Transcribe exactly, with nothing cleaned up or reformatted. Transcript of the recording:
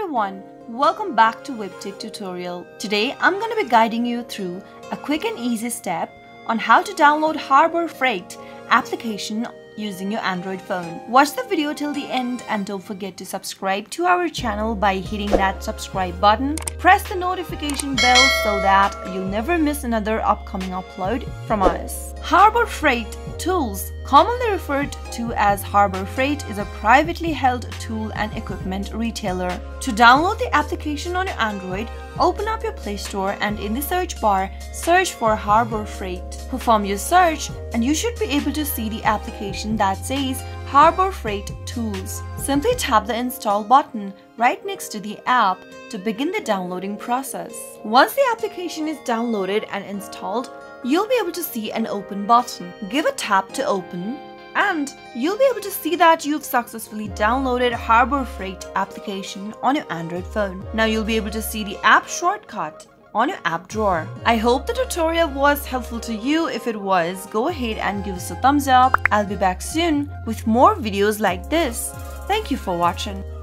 everyone, welcome back to Webtech Tutorial. Today I'm going to be guiding you through a quick and easy step on how to download Harbor Freight application using your Android phone. Watch the video till the end and don't forget to subscribe to our channel by hitting that subscribe button. Press the notification bell so that you'll never miss another upcoming upload from us. Harbor Freight Tools, commonly referred to as Harbor Freight, is a privately held tool and equipment retailer. To download the application on your Android, open up your Play Store and in the search bar, search for Harbor Freight. Perform your search and you should be able to see the application that says Harbor Freight Tools. Simply tap the install button right next to the app to begin the downloading process. Once the application is downloaded and installed, you'll be able to see an open button. Give a tap to open and you'll be able to see that you've successfully downloaded Harbor Freight application on your Android phone. Now you'll be able to see the app shortcut on your app drawer. I hope the tutorial was helpful to you. If it was, go ahead and give us a thumbs up. I'll be back soon with more videos like this. Thank you for watching.